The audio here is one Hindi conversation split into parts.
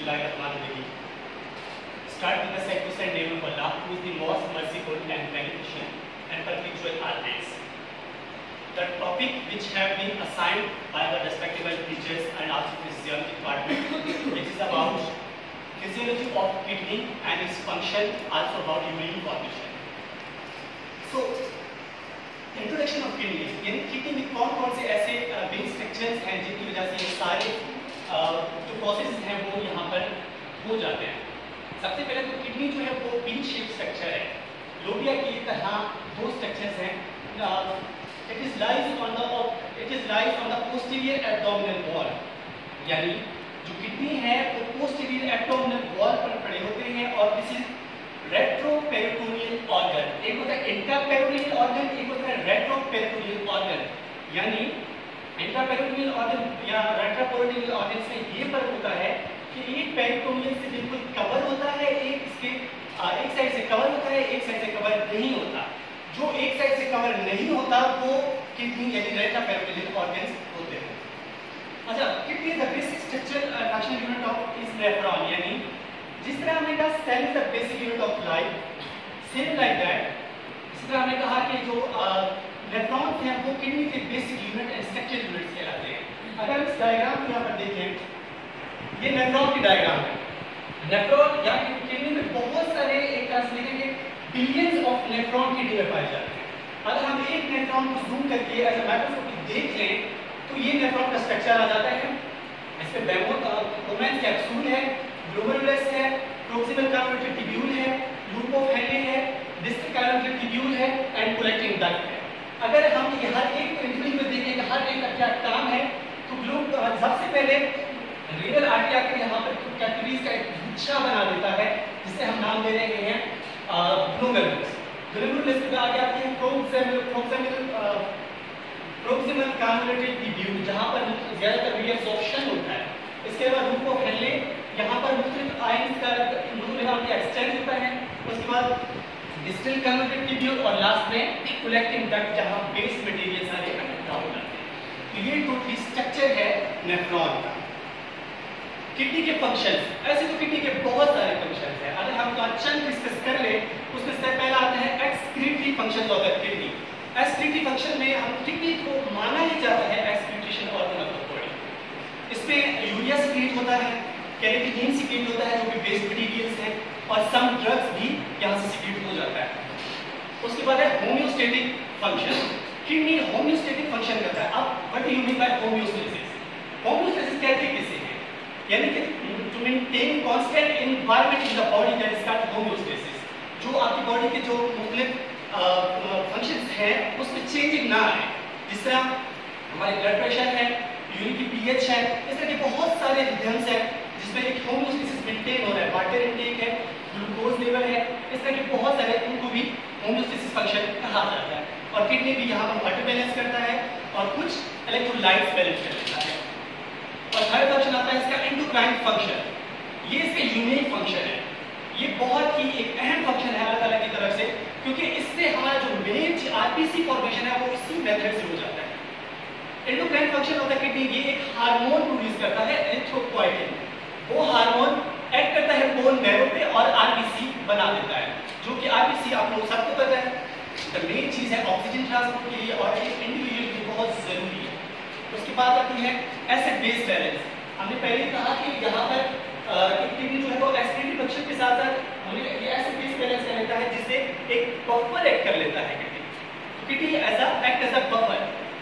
Bismillahirrahmanirrahim. Start with the sacrosanct name of Allah, who is the most merciful and beneficent and perpetual always. The topic which have been assigned by the respectable teachers and also physiology department, which is about physiology of kidney and its function, also about immune formation. So, introduction of kidney, यानी किडनी में कौन कौन से ऐसे बेस स्ट्रक्चर्स हैं जिनकी वजह से ये सारे जो प्रोसेस हैं वो यहाँ पर हो जाते हैं। सबसे पहले तो किडनी जो है वो बीन शेप स्ट्रक्चर है, लोबिया की तरह दो स्ट्रक्चर्स हैं। It is lies on the posterior abdominal wall, यानी जो किडनी है वो पोस्टीरियर एब्डोमिनल वॉल पर पड़े होते हैं और दिस इज रेट्रोपेरिटोनियल ऑर्गन। एक होता है इंट्रापेरिटोनियल ऑर्गन, एक होता है रेट्रोपेरिटोनियल ऑर्गन। यानी इंट्रापेरिटोनियल ऑर्गन या रेट्रोपेरिटोनियल ऑर्गन से ये फर्क होता है कि एक पेरिटोनियल से बिल्कुल कवर होता है, एक इसके एक साइड से कवर होता है, एक साइड से कवर नहीं होता। जो एक साइड से कवर नहीं होता वो किडनी यानी रेट्रोपेरिटोनियल ऑर्गन्स होते हैं। अच्छा, kidney the basic structure functional unit of is nephron, यानी जिस तरह हमने कहा cell is the basic unit of life, same like that इसी तरह हमने कहा कि जो नेफ्रॉन्स हैं वो किडनी के basic unit and structure units कहलाते हैं। अगर इस डायग्राम को यहाँ पर देखें, ये नेफ्रॉन की डायग्राम है। नेफ्रॉन या किडनी में बहुत सारे एक तरह से देखेंगे बिलियंस ऑफ नेफ्रॉन किडनी में पाए जाते हैं। अगर हम एक नेफ्रॉन को जूम करके एज माइक्रोस्कोप देख लें तो ये नेफ्रॉन का स्ट्रक्चर आ जाता है। इस पे बेमोमेंस कैप्सूल है, ग्लोमेरुलस है, प्रोक्सिमल कैरोटिड ट्यूब्यूल है, लूप ऑफ हेले है, डिस्टल कैरोटिड ट्यूब्यूल है एंड कलेक्टिंग डक्ट है। अगर हम ये हर एक इंडिविजुअल में देखें कि हर एक का क्या काम है तो सबसे पहले रीनल आर्टरी आकर यहाँ पर कैपिलरीज का एक गुच्छा बना देता है जिसे हम नाम दे रहे हैं ग्लोमेरुलस। ग्लोमेरुलस के आगे आती है प्रोक्सिमल कैरोटिड ट्यूब्यूल जहाँ पर ज्यादातर रीअब्सॉर्प्शन होता है। इसके बाद लूप ऑफ हेले, यहाँ पर मुख्तलिफ आयंस का एक्सचेंज होता है। उसके बाद डिस्टल कैरोटिड ट्यूब्यूल और लास्ट में कलेक्टिंग डक्ट जहाँ बेस मटेरियल सारे इकट्ठा हो जाते हैं। तो ये टोटली स्ट्रक्चर है नेफ्रॉन का। किडनी के फंक्शंस, ऐसे तो किडनी के बहुत सारे फंक्शंस हैं। अगर हम चंद डिस्कस कर ले उसमें से पहला आता है excretory functions of the kidney. Excretory function में हम किडनी को माना ही जाता है excretion organ of the body. इसमें यूरिया सीक्रेट होता है, कैरेटिनिन सीक्रेट होता है जो कि बेस मटेरियल्स है, और सम ड्रग्स भी यहाँ से सीक्रेट हो जाता है। उसके बाद है homeostatic function. Kidney homeostatic function करता है। अब what do you mean by homeostasis? Homeostasis कहते किसे है? यानी कि to maintain constant environment in the body, that is called homeostasis. जो आपकी बॉडी के जो मुख्तलिफ फंक्शंस हैं उसमें चेंजिंग ना आए। जिस तरह हमारे ब्लड प्रेशर है, यूरिन की पीएच है, इस तरह के बहुत सारे रिदम्स हैं जिसमें एक होम्योस्टेसिस मेंटेन हो रहा है। वाटर इनटेक है, ग्लूकोज लेवल है, इस तरह के बहुत सारे, उनको भी होम्योस्टेसिस फंक्शन कहा जाता है। और किडनी भी यहाँ पर वाटर बैलेंस करता है और कुछ इलेक्ट्रोलाइट्स बैलेंस करता है। और थर्ड फंक्शन आता है इसका एंडोक्राइन फंक्शन। ये इसका यूनिक फंक्शन है। ये बहुत ही एक अहम फंक्शन है अल्लाह ताला की तरफ से, क्योंकि इससे हमारा जो मेन आरबीसी फॉर्मेशन है वो इसी मेथड से हो जाता है। Endocrine function of the kidney, ये एक हार्मोन प्रोड्यूस करता है एरिथ्रोपोइटिन। वो हार्मोन एक्ट करता है बोन मैरो पे और आरबीसी बना देता है, जो कि आरबीसी आप लोग सबको पता है द मेन चीज है ऑक्सीजन ट्रांसपोर्ट के लिए और एक इंडिविजुअल के लिए बहुत जरूरी है। उसके बाद आती है एसिड बेस बैलेंस। हमने पहले कहा कि यहाँ पर किडनी जो है वो एक्सक्रीटरी फंक्शन के साथ साथ हमने ये एसिड बेस बैलेंस कर लेता है, जिससे एक बफर एक्ट कर लेता है kidney. Kidney as a act as a buffer.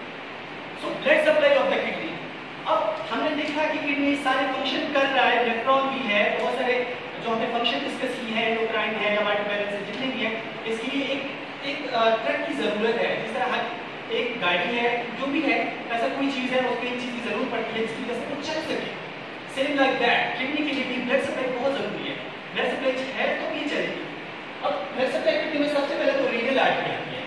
So blood supply of the kidney. अब हमने देखा कि किडनी सारे फंक्शन कर रहा है, नेफ्रॉन भी है, बहुत सारे जो हमने फंक्शन डिस्कस की है, एंडोक्राइन है या वाटर बैलेंस है, जितने भी है, इसके लिए एक ट्रक की जरूरत है। जिस तरह एक गाड़ी है, जो भी है, ऐसा कोई चीज है उसको एक चीज की जरूरत पड़ती है जिसकी वजह से वो चल सके। सेम लाइक दैट किडनी के लिए भी ब्लड सप्लाई बहुत जरूरी है। ब्लड सप्लाई है तो ये चलेगी। अब ब्लड सप्लाई किडनी में सबसे पहले तो रीनल आर्टरी आती है।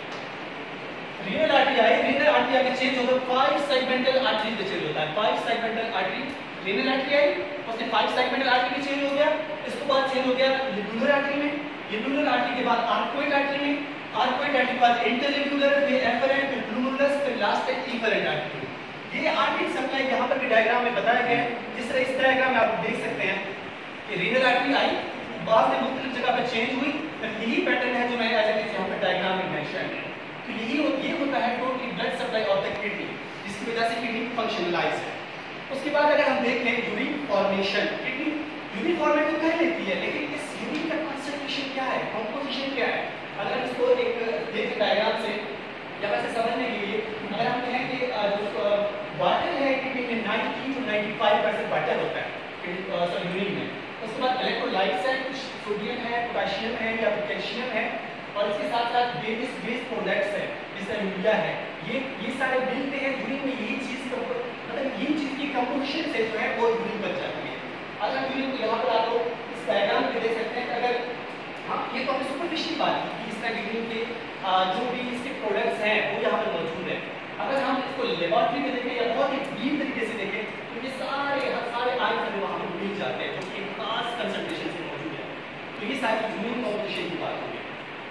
रीनल आर्टरी आई, रीनल आर्टरी आगे चेंज होकर 5 सेगमेंटल आर्टरी में चेंज होता है। 5 सेगमेंटल आर्टरी, रीनल आर्टरी आई, उससे 5 सेगमेंटल आर्टरी में चेंज हो गया। इसके बाद चेंज हो गया लिबुलर आर्टरी में, लिबुलर आर्टरी के बाद आर्कोइड आर्टरी में, आर्कोइड आर्टरी के बाद इंटरलिबुलर, फिर एफरेंट, फिर ग्लोमेरुलस, फिर लास्ट है इफरेंट आर्टरी। ये आर्टरी सप्लाई यहाँ पर भी डायग्राम में बताया गया है। जिस तरह इस डायग्राम में आप देख सकते हैं कि रीनल आर्टरी आई, बाद में मुख्तलिफ जगह पर चेंज हुई, यही पैटर्न है जो मैंने एज यहाँ पर डायग्राम में मेंशन है। तो ये होता है totally blood supply of the kidney, जिसकी वजह से किडनी फंक्शनलाइज है। उसके बाद अगर हम देखें urine formation, kidney urine format तो कर लेती है, लेकिन इस यूरिन का कंसंट्रेशन क्या है, कंपोजिशन क्या है, अगर इसको एक देख डायग्राम से या वैसे समझने के लिए अगर हम कहें कि जो वाटर है किडनी में 90 to 95% वाटर होता है यूरिन में। उसके बाद इलेक्ट्रोलाइट्स है, कुछ सोडियम है, पोटेशियम है या कैल्शियम है, और इसके साथ साथ बेस प्रोडक्ट्स है जैसे यूरिया है, ये सारे मिलते हैं यूरिन में। यही चीज मतलब यही चीज की कंपोजिशन से जो है वो यूरिन बन जाती है। अगर हम यूरिन को यहाँ पर आपको इस डायग्राम पे देख सकते हैं, अगर हाँ ये तो हमने सुपरफिशियल बात की कि इसका यूरिन के जो भी इसके प्रोडक्ट्स हैं वो यहाँ पर मौजूद है। अगर हम इसको लेबोरेटरी में देखें या बहुत ही डीप तरीके से देखें तो ये सारे आयन हमें वहाँ पर मिल जाते हैं जो कि खास कंसंट्रेशन से मौजूद है। तो ये सारी यूरिन कंपोजिशन की बात होगी।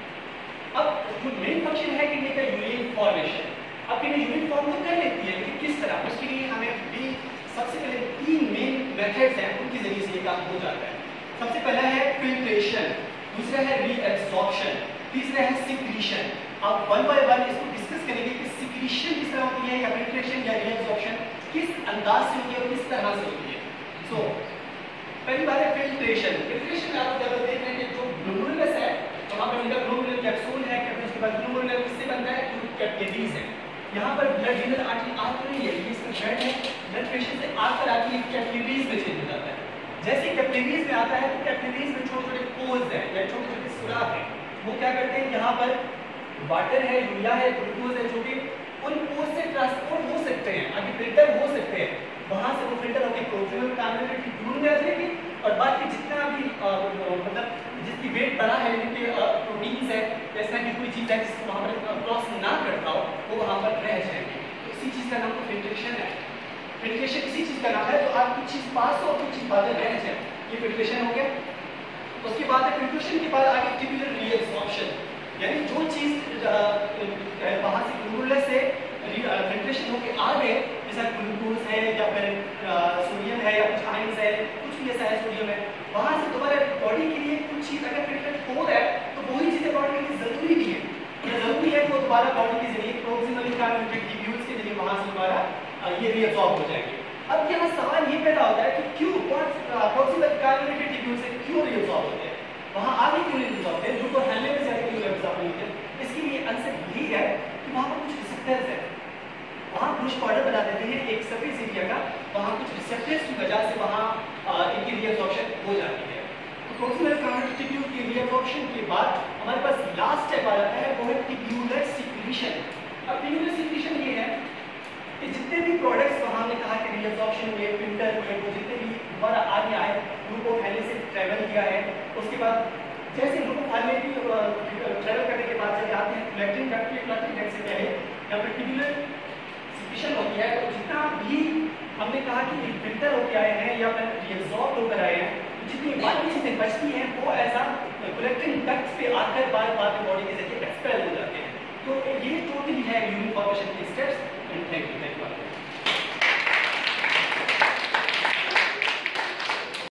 अब जो मेन फंक्शन है किडनी का यूरिन फॉर्मेशन, अब किडनी यूरिन फॉर्म तो कर लेती है, लेकिन किस तरह, उसके लिए हमें भी सबसे पहले 3 मेन मेथड्स हैं, उनके जरिए से ये काम हो जाता है। सबसे पहला है फिल्ट्रेशन, दूसरा है रीएब्सॉर्प्शन, तीसरा है सिक्रीशन। अब वन बाय वन इसको डिस्कस करेंगे कि सिक्रीशन किस तरह होती है या फिल्ट्रेशन या रीएब्सॉर्प्शन किस अंदाज से होती है और किस तरह से होती है। सो पहली बात है फिल्ट्रेशन। फिल्ट्रेशन में आप जब देख रहे हैं कि जो ग्लोमेरुलस है तो वहाँ पर इनका ग्लोमेरुलर कैप्सूल है, उसके बाद ग्लोमेरुलर किससे बनता है, जो कैपिलरीज है। यहाँ पर ब्लड रीनल आर्टरी आ तो रही है, ये इसका ब्लड है, ब्लड प्रेशर से आकर आके कैपिलरीज में चेंज हो जाता है। जैसे कैपिलरीज में आता है तो कैपिलरीज में छोटे छोटे पोर्स हैं या छोटे छोटे सुराख हैं, वो क्या करते हैं, यहाँ पर वाटर है, यूरिया है, ग्लूकोज है, जो कि उन पोर्स से ट्रांसपोर्ट हो सकते हैं, आगे फिल्टर हो सकते हैं, वहां से वो फिल्टर होकर प्रोक्सिमल कैविटी की ट्यूब में आ जाएगी और बाकी जितना भी मतलब जिसकी वेट बड़ा है, जिनके प्रोटीन्स है, जैसा कि कोई चीज है जिसको वहां पर क्रॉस ना करता हो वो वहां पर रह जाएगी। तो इसी चीज का नाम तो फिल्ट्रेशन है। फिल्ट्रेशन इसी चीज का नाम है, तो आप कुछ चीज पास हो कुछ चीज बाहर रह जाए, ये फिल्ट्रेशन हो गया। उसके बाद फिल्ट्रेशन के बाद आगे ट्यूबुलर रीएब्सॉर्प्शन, यानी जो चीज वहां से ग्लोमेरुलर से फिल्ट्रेशन होकर आ गए, जैसा ग्लूकोज है या फिर सोडियम है या कुछ आयंस है, कुछ भी ऐसा है, सोडियम है, वहां से दोबारा बॉडी के लिए कुछ चीज अगर फिल्टर हो रहा है तो वही चीजें बॉडी के लिए जरूरी भी है, जरूरी है वो दोबारा बॉडी के जरिए प्रोक्सिमल कैविटी ट्यूब्स के जरिए वहां से दोबारा ये रीअब्सॉर्ब हो जाएंगे। अब यहाँ सवाल ये पैदा होता है कि क्यों प्रोक्सिमल कैविटी ट्यूब से क्यों रीअब्सॉर्ब होते हैं, वहां आगे क्यों नहीं रीअब्सॉर्ब होते हैं, जो को हेलने में ज्यादा क्यों रीअब्सॉर्ब नहीं होते। इसके लिए आंसर यही है कि वहां पर कुछ रिसेप्टर्स है, वहाँ ब्रुश पाउडर बना देते हैं एक सरफेस एरिया का, वहाँ कुछ रिसेप्टर्स की वजह से वहाँ इनकी रीअब्सॉर्प्शन हो जाती है। तो प्रोक्सिमल कैविटी ट्यूब की रीअब्सॉर्प्शन के बाद हमारे पास लास्ट स्टेप आ जाता है, वो है ट्यूबुलर सिक्रीशन। अब ट्यूबुलर सिक्रीशन ये है कि जितने भी प्रोडक्ट्स वहाँ हमने कहा कि रीअब्सॉर्प्शन हुए, फिल्टर हुए, वो जितने भी दोबारा आगे आए, ग्लूको पहले से ट्रेवल किया है, उसके बाद जैसे ग्लूको पहले भी ट्रेवल करने के बाद जब आते हैं लैक्टिन डक्ट से पहले या फिर ट्यूबुलर होती है, तो जितना भी हमने कहा कि फिल्टर होकर आए हैं या फिर रीअब्सॉर्ब होकर आए हैं, तो जितनी बाकी चीजें बचती हैं वो ऐसा कलेक्टिंग डक्ट्स पे आकर बार बार बॉडी के जरिए एक्सपेल हो जाते हैं। तो ये टोटली है यूरिन फॉर्मेशन के स्टेप्स। And thank you.